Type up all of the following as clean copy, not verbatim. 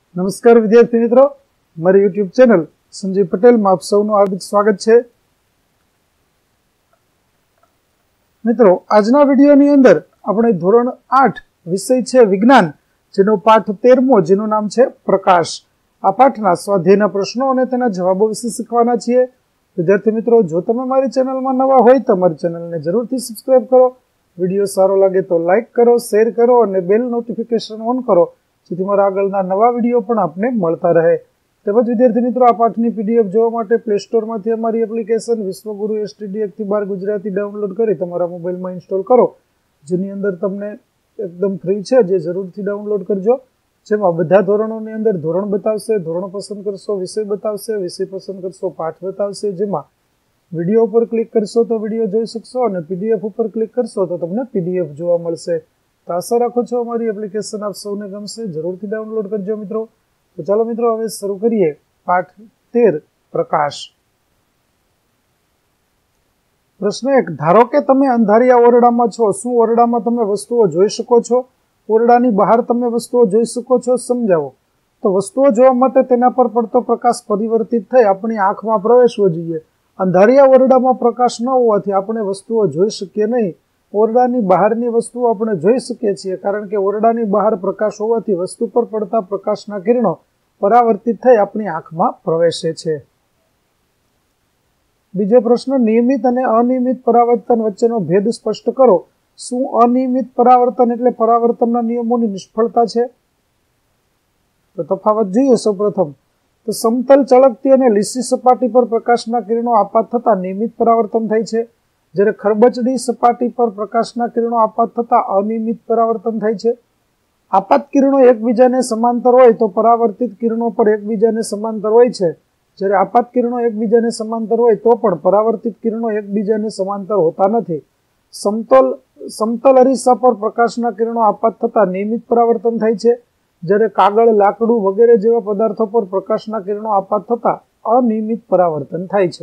નમસ્કાર વિદ્યાર્થી મિત્રો, મારી યુટ્યુબ ચેનલ સંજય પટેલમાં આપ સૌનું હાર્દિક સ્વાગત છે. મિત્રો, આજના વિડીયોની અંદર આપણે ધોરણ 8 વિષય છે વિજ્ઞાન, જેનો પાઠ 13મો, જેનું નામ છે પ્રકાશ. આ પાઠના સ્વાધ્યાયના પ્રશ્નો અને તેના જવાબો વિશે શીખવાના છીએ. વિદ્યાર્થી મિત્રો, જો તમે મારી ચેનલમાં નવા હોય તો મારી ચેનલને જરૂરથી સબસ્ક્રાઇબ કરો. વિડીયો સારો લાગે તો લાઇક કરો, શેર કરો અને બેલ નોટિફિકેશન ઓન કરો, જેથી મારા આગળના નવા વિડીયો પણ આપને મળતા રહે. તેમજ વિદ્યાર્થી મિત્રો, આ પાઠની પીડીએફ જોવા માટે પ્લે સ્ટોરમાંથી અમારી એપ્લિકેશન વિશ્વગુરુ STD 1-12 ગુજરાતી ડાઉનલોડ કરી તમારા મોબાઈલમાં ઇન્સ્ટોલ કરો, જેની અંદર તમને એકદમ ફ્રી છે, જે જરૂરથી ડાઉનલોડ કરજો. જેમાં બધા ધોરણોની અંદર ધોરણ બતાવશે, ધોરણ પસંદ કરશો વિષય બતાવશે, વિષય પસંદ કરશો પાઠ બતાવશે. જેમાં વિડીયો ઉપર ક્લિક કરશો તો વિડીયો જોઈ શકશો અને PDF ઉપર ક્લિક કરશો તો તમને PDF જોવા મળશે. તો આશા રાખું છું અમારી એપ્લિકેશન આપ સૌને ગમશે. જરૂરથી ડાઉનલોડ કરજો મિત્રો. તો ચાલો મિત્રો, હવે શરૂ કરીએ પાઠ 13 પ્રકાશ. પ્રશ્ન 1. ધારો કે તમે અંધારિયા ઓરડામાં છો. શું ઓરડામાં તમે વસ્તુઓ જોઈ શકો છો? ઓરડાની બહાર તમે વસ્તુઓ જોઈ શકો છો? સમજાવો. તો વસ્તુઓ જોવા માટે તેના પર પડતો પ્રકાશ પરિવર્તિત થઈ આપણી આંખમાં પ્રવેશવો જોઈએ. અંધારિયા ઓરડામાં પ્રકાશ ન હોવાથી આપણે વસ્તુઓ જોઈ શકીએ નહીં. ઓરડાની બહારની વસ્તુઓ આપણે જોઈ શકીએ છીએ, કારણ કે ઓરડાની બહાર પ્રકાશ હોવાથી વસ્તુ પર પડતા પ્રકાશના કિરણો પરાવર્તિત થઈ આપણી આંખમાં પ્રવેશે છે. બીજો પ્રશ્ન. નિયમિત અને અનિયમિત પરાવર્તન વચ્ચેનો ભેદ સ્પષ્ટ કરો. શું અનિયમિત પરાવર્તન એટલે પરાવર્તનના નિયમોની નિષ્ફળતા છે? તો તફાવત જોઈએ. સૌપ્રથમ તો સમતલ, ચળકતી અને લીસી સપાટી પર પ્રકાશના કિરણો આપાત થતા નિયમિત પરાવર્તન થાય છે, જ્યારે ખરબચડી સપાટી પર પ્રકાશના કિરણો આપાત થતા અનિયમિત પરાવર્તન થાય છે. આપાત કિરણો એકબીજાને સમાંતર હોય તો પરાવર્તિત કિરણો પણ એકબીજાને સમાંતર હોય છે, જ્યારે આપાત કિરણો એકબીજાને સમાંતર હોય તો પણ પરાવર્તિત કિરણો એકબીજાને સમાંતર હોતા નથી. સમતલ અરીસા પર પ્રકાશના કિરણો આપાત થતા નિયમિત પરાવર્તન થાય છે, જ્યારે કાગળ, લાકડું વગેરે જેવા પદાર્થો પર પ્રકાશના કિરણો આપાત થતા અનિયમિત પરાવર્તન થાય છે.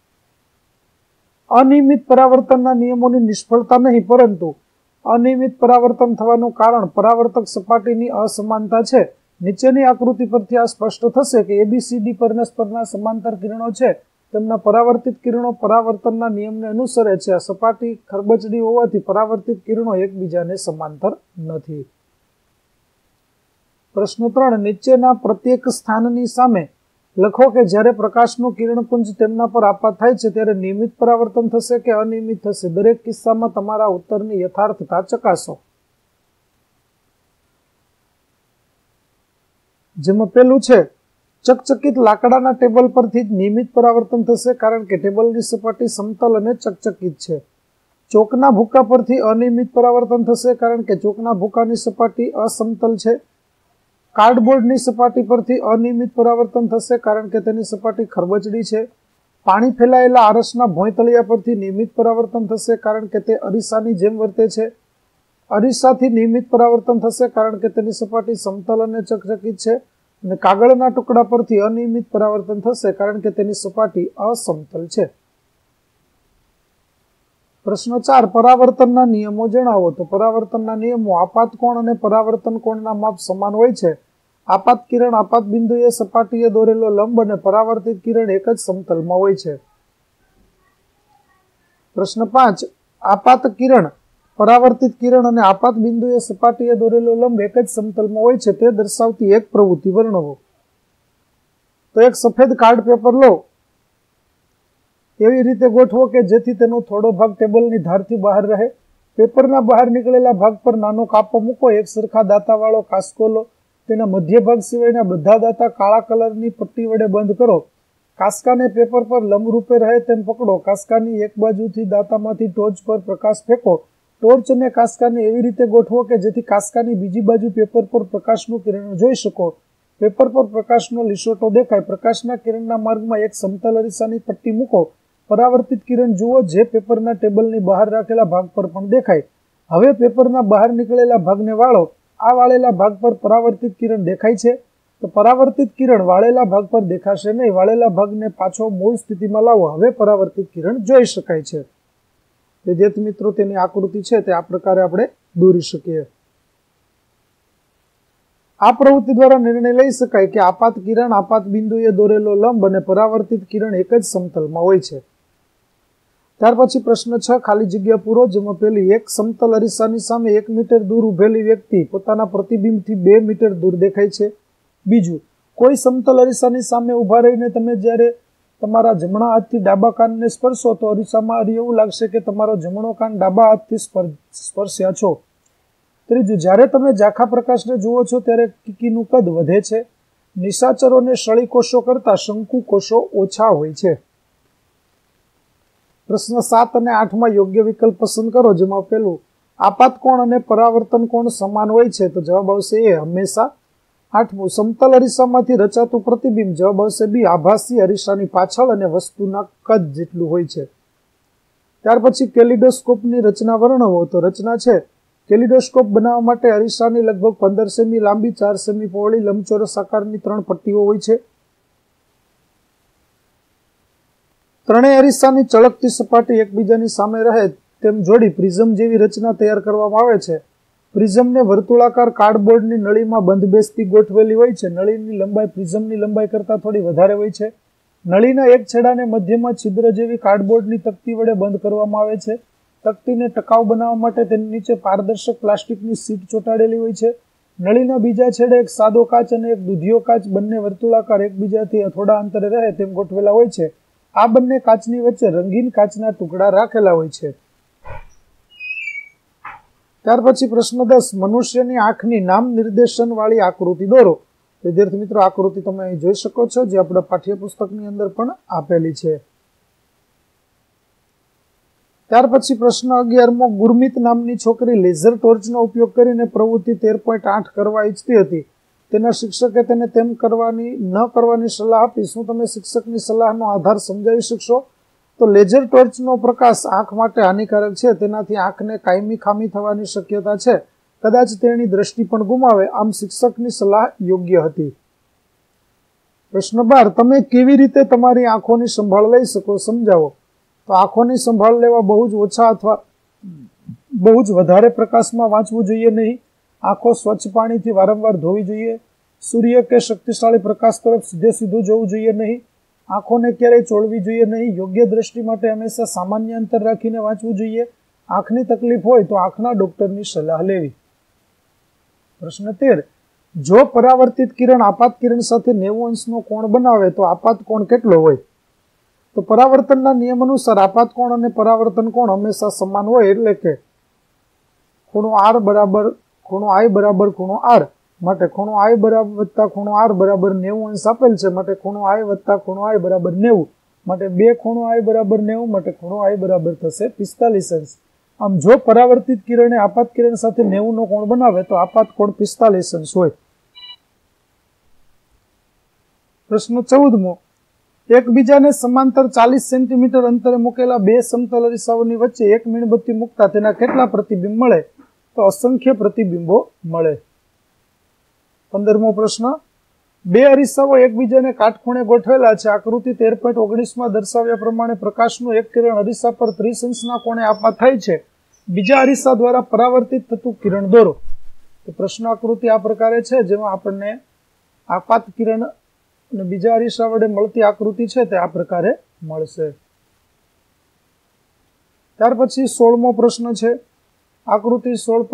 અનિયમિત પરાવર્તનના નિયમોની નિષ્ફળતા નહીં, પરંતુ અનિયમિત પરાવર્તન થવાનું કારણ પરાવર્તક સપાટીની અસમાનતા છે. નીચેની આકૃતિ પરથી આ સ્પષ્ટ થશે કે ABCD પરસ્પરના સમાંતર કિરણો છે, તેમના પરાવર્તિત કિરણો પરાવર્તનના નિયમને અનુસરે છે. આ સપાટી ખરબચડી હોવાથી પરાવર્તિત કિરણો એકબીજાને સમાંતર નથી. પ્રશ્ન 3. નીચેના પ્રત્યેક સ્થાનની સામે લખો કે જ્યારે પ્રકાશનું કિરણપુંજ તેમના પર આપાત થાય છે ત્યારે નિયમિત પરાવર્તન થશે કે અનિયમિત થશે. દરેક કિસ્સામાં તમારા ઉત્તરની યથાર્થતા ચકાસો. જેમાં પેલું છે, ચકચકિત લાકડાના ટેબલ પરથી નિયમિત પરાવર્તન થશે, કારણ કે ટેબલની સપાટી સમતલ અને ચકચકિત છે. ચોકના ભૂકા પરથી અનિયમિત પરાવર્તન થશે, કારણ કે ચોકના ભૂકાની સપાટી અસમતલ છે. કાર્ડબોર્ડની સપાટી પરથી અનિયમિત પરાવર્તન થશે, કારણ કે તેની સપાટી ખરબચડી છે. પાણી ફેલાયેલા આરસના ભોંયતળિયા પરથી નિયમિત પરાવર્તન થશે, કારણ કે તે અરીસાની જેમ વર્તે છે. અરીસાથી નિયમિત પરાવર્તન થશે, કારણ કે તેની સપાટી સમતલ અને ચકચકિત છે. અને કાગળના ટુકડા પરથી અનિયમિત પરાવર્તન થશે, કારણ કે તેની સપાટી અસમતલ છે. પ્રશ્ન 4. પરાવર્તનના નિયમો જણાવો. તો પરાવર્તનના નિયમો: આપાત કોણ અને પરાવર્તન કોણના માપ સમાન હોય છે. આપાત કિરણ આપાત બિંદુએ સપાટીએ દોરેલો લંબ અને પરાવર્તિત કિરણ એક જ સમતલમાં હોય છે. પ્રશ્ન 5. આપાત કિરણ, પરાવર્તિત કિરણ અને આપાત બિંદુએ સપાટીએ દોરેલો લંબ એક જ સમતલમાં હોય છે, તે દર્શાવતી એક પ્રવૃત્તિ વર્ણવો. તો એક સફેદ કાર્ડ પેપર લો. એવી રીતે ગોઠવો કે જેથી તેનો થોડો ભાગ ટેબલની ધારથી બહાર રહે. પેપરના બહાર નીકળેલા ભાગ પર નાનો કાપો મૂકો. એક સરખા દાંતાવાળો કાસ્કો લો. તેના મધ્ય ભાગ સિવાયના બધા દાંતા કાળા કલરની પટ્ટી વડે બંધ કરો. કાસ્કાને પેપર પર લંબરૂપે રહે તેમ પકડો. કાસ્કાની એક બાજુથી દાંતામાંથી ટોચ પર પ્રકાશ ફેંકો. ટોર્ચ અને કાસ્કાને એવી રીતે ગોઠવો કે જેથી કાસ્કાની બીજી બાજુ પેપર પર પ્રકાશનું કિરણ જોઈ શકો. પેપર પર પ્રકાશનો લીસોટો દેખાય. પ્રકાશના કિરણના માર્ગમાં એક સમતલ અરીસાની પટ્ટી મૂકો. પરાવર્તિત કિરણ જુઓ, જે પેપરના ટેબલની બહાર રાખેલા ભાગ પર પણ દેખાય. હવે પેપરના બહાર નીકળેલા ભાગને વાળો. આ વાળેલા ભાગ પર પરાવર્તિત કિરણ દેખાય છે. તો પરાવર્તિત કિરણ વાળેલા ભાગ પર દેખાશે નહીં. વાળેલા ભાગને પાછો મૂળ સ્થિતિમાં લાવો. હવે પરાવર્તિત કિરણ જોઈ શકાય છે. વિદ્યાર્થી મિત્રો, તેની આકૃતિ છે તે આ પ્રકારે આપણે દોરી શકીએ. આ પ્રવૃત્તિ દ્વારા નિર્ણય લઈ શકાય કે આપાત કિરણ આપાત બિંદુએ દોરેલો લંબ અને પરાવર્તિત કિરણ એક જ સમતલમાં હોય છે. ત્યાર પછી પ્રશ્ન 6 ખાલી જગ્યા પૂરો, જેમાં પેલી એક સમતલ અરીસાની સામે 1 મીટર દૂર ઉભેલી વ્યક્તિ પોતાના પ્રતિબિંબથી 2 મીટર દૂર દેખાય છે. બીજું, કોઈ સમતલ અરીસાની સામે ઉભા રહીને તમે જ્યારે તમારા જમણા હાથથી ડાબા કાનને સ્પર્શો તો અરીસામાં એવું લાગશે કે તમારો જમણો કાન ડાબા હાથથી સ્પર્શ્યા છો. ત્રીજું, જ્યારે તમે ઝાંખા પ્રકાશને જુઓ છો ત્યારે કીકીનું કદ વધે છે. નિશાચરોને શળી કોષો કરતા શંકુ કોષો ઓછા હોય છે. પ્રશ્ન 7 અને 8 માં યોગ્ય વિકલ્પ પસંદ કરો, જેમાં પેલું આપાત કોણ અને પરાવર્તન કોણ સમાન હોય છે, તો જવાબ આવશે એ હંમેશા. 8મું, સમતલ અરીસામાંથી રચાતું પ્રતિબિંબ, જવાબ આવશે બી, આભાસી અરીસાની પાછળ અને વસ્તુના કદ જેટલું હોય છે. ત્યાર પછી કેલિડોસ્કોપની રચના વર્ણવો, તો રચના છે કેલિડોસ્કોપ બનાવવા માટે અરીસાની લગભગ 15 સેમી લાંબી 4 સેમી પહોળી લંબચોરસ આકારની 3 પટ્ટીઓ હોય છે. ત્રણેય અરીસાની ચળકતી સપાટી એકબીજાની સામે રહે તેમ જોડી પ્રિઝમ જેવી રચના તૈયાર કરવામાં આવે છે. પ્રિઝમને વર્તુળાકાર કાર્ડબોર્ડની નળીમાં બંધબેસતી ગોઠવેલી હોય છે. નળીની લંબાઈ પ્રિઝમની લંબાઈ કરતાં થોડી વધારે હોય છે. નળીના એક છેડાને મધ્યમાં છિદ્ર જેવી કાર્ડબોર્ડની તકતી વડે બંધ કરવામાં આવે છે. તકતીને ટકાઉ બનાવવા માટે તેની નીચે પારદર્શક પ્લાસ્ટિકની સીટ ચોંટાડેલી હોય છે. નળીના બીજા છેડે એક સાદો કાચ અને એક દૂધિયો કાચ બંને વર્તુળાકાર એકબીજાથી થોડા અંતરે રહે તેમ ગોઠવેલા હોય છે. આ બંને કાચની વચ્ચે રંગીન કાચના ટુકડા રાખેલા હોય છે. ત્યાર પછી પ્રશ્ન 10, મનુષ્યની આંખની નામ નિર્દેશન વાળી આકૃતિ દોરો. વિદ્યાર્થી મિત્રો, આકૃતિ તમે અહીં જોઈ શકો છો, જે આપણા પાઠ્યપુસ્તકની અંદર પણ આપેલી છે. ત્યાર પછી પ્રશ્ન 11મો, ગુરમીત નામની છોકરી લેઝર ટોર્ચનો ઉપયોગ કરીને પ્રવૃત્તિ 13.8 કરવા ઈચ્છતી હતી. તેના શિક્ષકે તેને તેમ ન કરવાની સલાહ આપી. શું તમે શિક્ષકની સલાહનો આધાર સમજાવી શકશો? તો લેઝર ટોર્ચનો પ્રકાશ આંખ માટે હાનિકારક છે. તેનાથી આંખને કાયમી ખામી થવાની શક્યતા છે. કદાચ તેની દ્રષ્ટિ પણ ગુમાવે. આમ શિક્ષકની સલાહ યોગ્ય હતી. પ્રશ્ન 12, તમે કેવી રીતે તમારી આંખોની સંભાળ લઈ શકો, સમજાવો. તો આંખોની સંભાળ લેવા બહુ જ ઓછા અથવા બહુ જ વધારે પ્રકાશમાં વાંચવું જોઈએ નહીં. આંખો સ્વચ્છ પાણીથી વારંવાર ધોવી જોઈએ. સૂર્ય કે શક્તિશાળી પ્રકાશ તરફ સીધું જોવું જોઈએ નહીં. આંખોને ક્યારેય ચોળવી જોઈએ નહીં. યોગ્ય દ્રષ્ટિ માટે હંમેશા સામાન્ય અંતર રાખીને વાંચવું જોઈએ. આંખની તકલીફ હોય તો આંખના ડોક્ટરની સલાહ લેવી. પ્રશ્ન 13, જો પરાવર્તિત કિરણ આપાત કિરણ સાથે 90 અંશનો કોણ બનાવે તો આપાત કોણ કેટલો હોય? તો પરાવર્તનના નિયમ અનુસાર આપાત કોણ અને પરાવર્તન કોણ હંમેશા સમાન હોય, એટલે કે ખૂણો R બરાબર ખૂણો I બરાબર ખૂણો R. માટે ખૂણો I બરાબર વત્તા ખૂણો R બરાબર 90 અંશ આપેલ છે. માટે ખૂણો I વત્તા ખૂણો I બરાબર 90. માટે 2 ખૂણો I બરાબર 90. માટે ખૂણો I બરાબર થશે 45 અંશ. આમ જો પરાવર્તિત કિરણે આપાત કિરણ સાથે 90 નો કોણ બનાવે તો આપાત કોણ 45 અંશ હોય. પ્રશ્ન 14મો, એકબીજાને સમાંતર 40 સેન્ટીમીટર અંતરે મૂકેલા બે સમતલ અરીસાઓની વચ્ચે એક મીણબત્તી મૂકતા તેના કેટલા પ્રતિબિંબ મળે? તો અસંખ્ય પ્રતિબિંબો મળે. 15મો પ્રશ્ન, બે અરીસાઓ એકબીજાને કાટખૂણે ગોઠવેલા છે. આકૃતિ 13.19 માં દર્શાવ્યા પ્રમાણે પ્રકાશનું એક કિરણ અરીસા પર 30 અંશના કોણે આપાત થાય છે. બીજા અરીસા દ્વારા પરાવર્તિત થતું કિરણ દોરો. તો પ્રશ્ન આકૃતિ આ પ્રકારે છે, જેમાં આપણને આપાત કિરણ અને બીજા અરીસા વડે મળતી આકૃતિ છે તે આ પ્રકારે મળશે. ત્યાર પછી 16મો પ્રશ્ન છે. આકૃતિ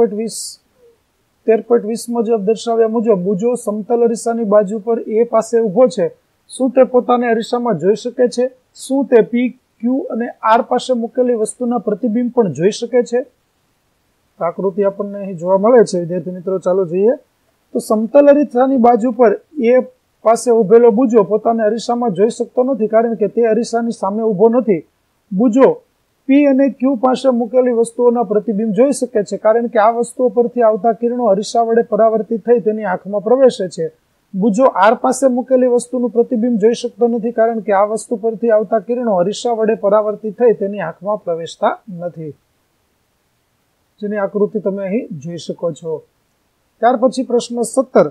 13.20 મુજબ દર્શાવ્યા મુજબ બુજો સમતલ અરીસાની બાજુ પર A પાસે ઉભો છે. શું તે પોતાને અરીસામાં જોઈ શકે છે? શું તે P, Q અને R પાસે મૂકેલી વસ્તુના પ્રતિબિંબ પણ જોઈ શકે છે? આકૃતિ આપણને અહીં જોવા મળે છે. વિદ્યાર્થી મિત્રો, ચાલો જોઈએ. તો સમતલ અરીસાની બાજુ પર A પાસે ઉભેલો બુજો પોતાને અરીસામાં જોઈ શકતો નથી, કારણ કે તે અરીસાની સામે ઉભો નથી. બુજો P અને Q પાસે મૂકેલી વસ્તુઓના પ્રતિબિંબ જોઈ શકે છે, કારણ કે આ વસ્તુઓ પરથી આવતા કિરણો અરીસા વડે પરાવર્તિત થઈ તેની આંખમાં પ્રવેશે છે. બુજો R પાસે મૂકેલી વસ્તુનું પ્રતિબિંબ જોઈ શકતો નથી, કારણ કે આ વસ્તુ પરથી આવતા કિરણો અરીસા વડે પરાવર્તિત થઈ તેની આંખમાં પ્રવેશતા નથી, જેની આકૃતિ તમે અહીં જોઈ શકો છો. ત્યાર પછી પ્રશ્ન 17,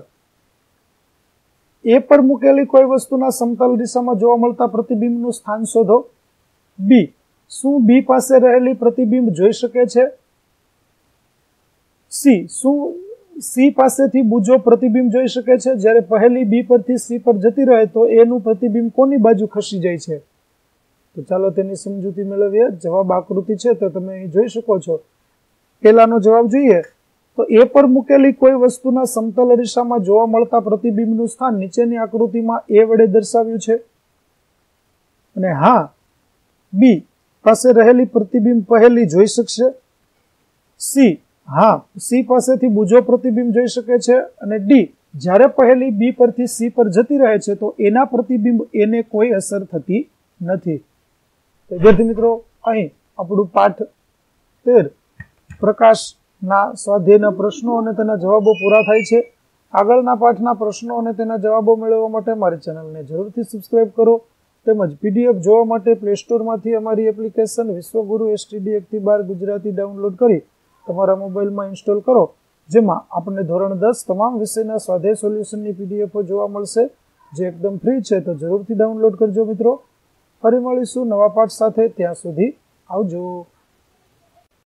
A પર મૂકેલી કોઈ વસ્તુના સમતલ દિશામાં જોવા મળતા પ્રતિબિંબનું સ્થાન શોધો. B, શું B પાસે રહેલી પ્રતિબિંબ જોઈ શકે છે? C, શું સી પાસેથી બીજો પ્રતિબિંબ જોઈ શકે છે, જ્યારે પહેલી બી પરથી સી પર જતી રહે તો એ નું પ્રતિબિંબ કોની બાજુ ખસી જાય છે? તો ચાલો તેની સમજૂતી મેળવીએ. જવાબ આકૃતિ છે તો તમે અહીં જોઈ શકો છો. પહેલાનો જવાબ જોઈએ તો એ પર મૂકેલી કોઈ વસ્તુના સમતલ અરીસામાં જોવા મળતા પ્રતિબિંબનું સ્થાન નીચેની આકૃતિમાં એ વડે દર્શાવ્યું છે. અને હા, બી પાસે રહેલી પ્રતિબિંબ પહેલી જોઈ શકશે. સી, હા, સી પાસેથી બીજો પ્રતિબિંબ જોઈ શકે છે. અને ડી, જ્યારે પહેલી બી પરથી સી પર જતી રહે છે તો એના પ્રતિબિંબ એને કોઈ અસર થતી નથી. વિદ્યાર્થી મિત્રો, અહીં આપણું પાઠ 13 પ્રકાશના સ્વાધ્યાયના પ્રશ્નો અને તેના જવાબો પૂરા થાય છે. આગળના પાઠના પ્રશ્નો અને તેના જવાબો મેળવવા માટે મારી ચેનલને જરૂરથી સબસ્ક્રાઇબ કરો. તેમજ પીડીએફ જોવા માટે પ્લે સ્ટોરમાંથી અમારી એપ્લિકેશન વિશ્વગુરુ STD 1 થી 12 ગુજરાતી ડાઉનલોડ કરી તમારા મોબાઈલમાં ઇન્સ્ટોલ કરો, જેમાં આપણને ધોરણ 10 તમામ વિષયના સ્વાધ્યાય સોલ્યુશનની પીડીએફો જોવા મળશે, જે એકદમ ફ્રી છે. તો જરૂરથી ડાઉનલોડ કરજો મિત્રો. ફરી મળીશું નવા પાઠ સાથે. ત્યાં સુધી આવજો.